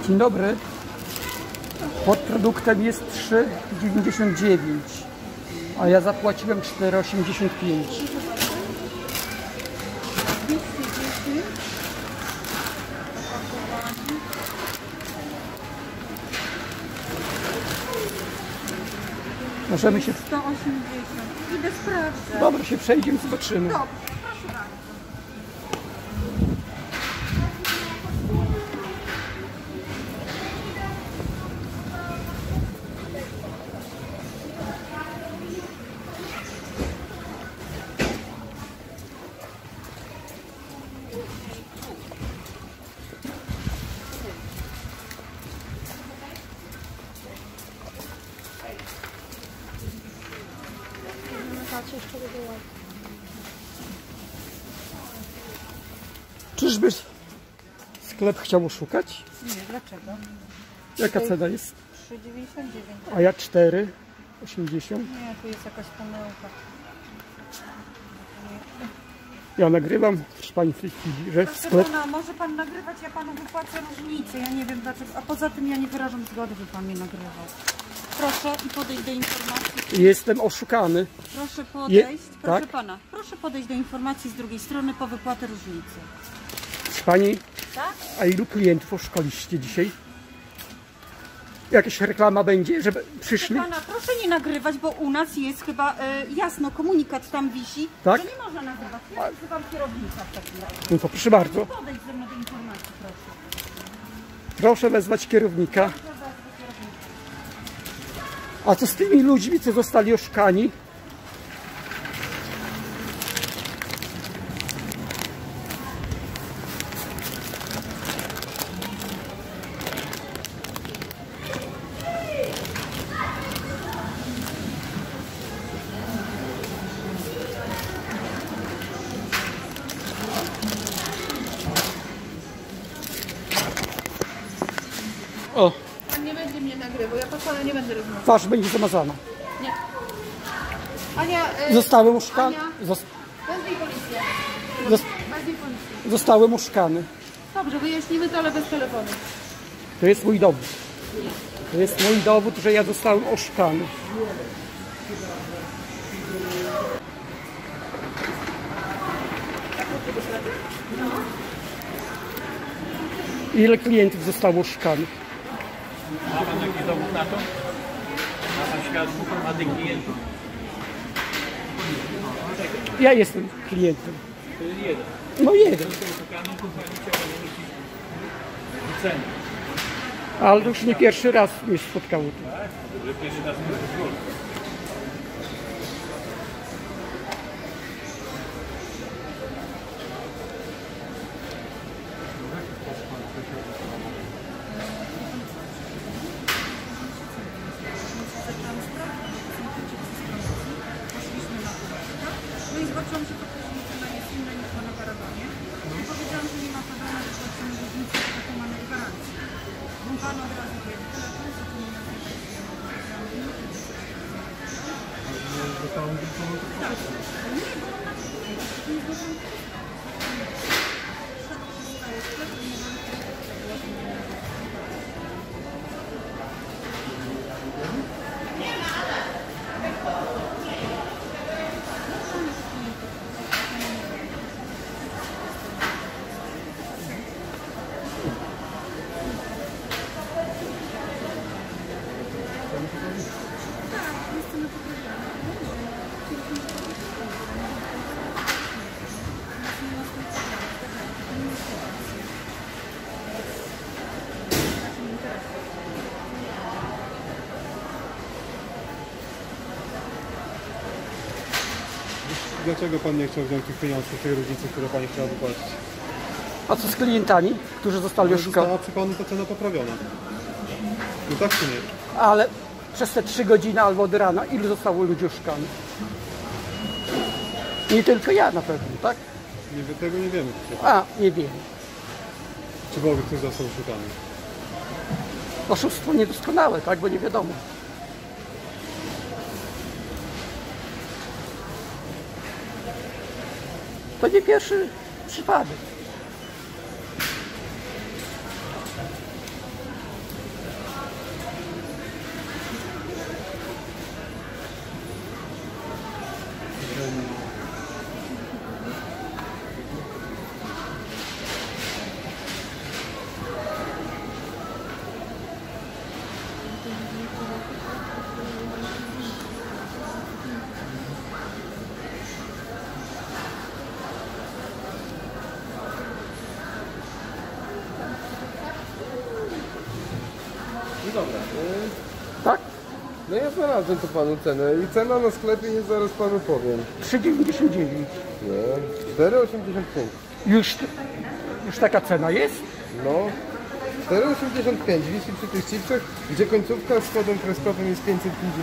Dzień dobry. Pod produktem jest 3,99, a ja zapłaciłem 4,85. Możemy się... 180. Idę sprawdzę. Dobra, się przejdziemy, zobaczymy. Dobrze, proszę bardzo. Czyżby sklep chciał oszukać? Nie, dlaczego? Jaka cena jest? 3,99. A ja 4,80. Nie, tu jest jakaś pomyłka. Ja nagrywam, proszę pani, w tej chwili, że Proszę sklep... pana, może pan nagrywać, ja panu wypłacę różnicę. Ja nie wiem dlaczego. A poza tym ja nie wyrażam zgody, by pan mnie nagrywał. Proszę i podejść do informacji. Jestem oszukany. Proszę podejść, proszę tak? pana. Proszę podejść do informacji z drugiej strony po wypłatę różnicy. Proszę pani, Tak? a ilu klientów oszukaliście dzisiaj? Jakaś reklama będzie, żeby przyszli? Proszę pana, proszę nie nagrywać, bo u nas jest chyba jasno, komunikat tam wisi, Tak? że nie można nagrywać. Ja wzywam kierownika w takim razie. No to proszę bardzo. Podejdź ze mną do informacji, proszę. Proszę wezwać kierownika. A co z tymi ludźmi, co zostali oszukani? O, Pan nie będzie mnie nagrywał, ja po pana nie będę rozmawiał. twarz będzie zamazana. Nie. Ania, Zostałem oszukany. Ania, wezwij policję. Wezwij policję. Zostałem oszukany. Dobrze, wyjaśnimy to, ale bez telefonu. To jest mój dowód. To jest mój dowód, że ja zostałem oszukany. Ile klientów zostało oszukanych? Ma pan jakiś dowód na to? Ma pan świadków, ma tych klientów? Ja jestem klientem. To jest jeden. No jeden. Oszukany, to pani chciała zwrócić cenę. Ale to już nie pierwszy raz mnie spotkało. Tak? Że pierwszy raz nie pozwolę. No i zobaczyłam, że to cena jest inna niż na karawanie. I powiedziałam, że nie ma problemu, że płacimy różnicę, taką mamy gwarancję. Bo pan od razu wie, telefon, co tu nie ma Dlaczego pan nie chciał wziąć tych pieniążków, tej różnicy, które pani chciała wypłacić? A co z klientami, którzy zostali oszukani? Została przy panu ta cena poprawiona. No tak czy nie? Ale przez te 3 godziny albo od rana, ilu zostało ludzi oszukanych? Nie tylko ja na pewno, tak? Tego nie wiemy. A, nie wiem. Czy w ogóle ktoś został oszukany? Oszustwo niedoskonałe, tak? Bo nie wiadomo. To nie pierwszy przypadek. Tak? No ja znalazłem tu panu cenę i cena na sklepie jest, zaraz panu powiem. 3,99. Nie, 4,85. Już taka cena jest? No, 4,85 wisi przy tych chipsach, gdzie końcówka z kodem kreskowym jest 550.